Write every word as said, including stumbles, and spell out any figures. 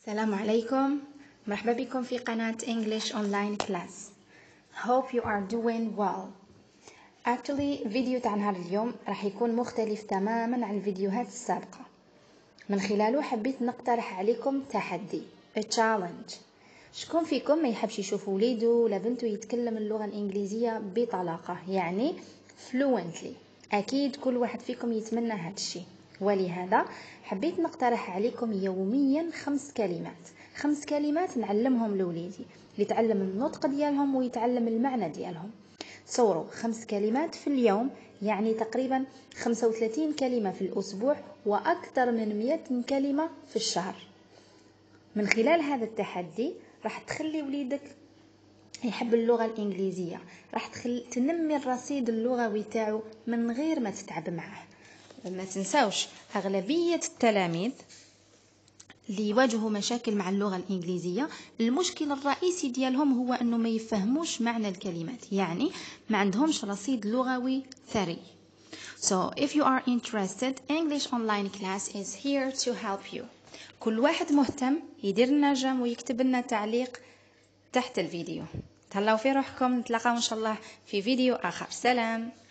السلام عليكم. مرحبا بكم في قناة English Online Class. Hope you are doing well. Actually فيديو تاع نهار اليوم راح يكون مختلف تماما عن الفيديوهات السابقة. من خلاله حبيت نقترح عليكم تحدي a challenge. شكون فيكم ما يحبش يشوف وليده ولا بنته يتكلم اللغة الإنجليزية بطلاقة، يعني fluently؟ أكيد كل واحد فيكم يتمنى هذا الشيء، ولهذا حبيت نقترح عليكم يوميا خمس كلمات خمس كلمات نعلمهم لوليدي يتعلم النطق ديالهم ويتعلم المعنى ديالهم. صوروا خمس كلمات في اليوم، يعني تقريبا خمسة وثلاثين كلمة في الأسبوع وأكثر من مئة كلمة في الشهر. من خلال هذا التحدي راح تخلي وليدك يحب اللغة الإنجليزية، راح تخل... تنمي الرصيد اللغوي تاعو من غير ما تتعب معه. ما تنساوش أغلبية التلاميذ اللي يواجهوا مشاكل مع اللغة الإنجليزية المشكل الرئيسي ديالهم هو أنه ما يفهموش معنى الكلمات، يعني ما عندهمش رصيد لغوي ثري. So if you are interested, English Online Class is here to help you. كل واحد مهتم يدير لنا جيم ويكتب لنا تعليق تحت الفيديو. تهلاو في روحكم، نتلاقاو إن شاء الله في فيديو آخر. سلام.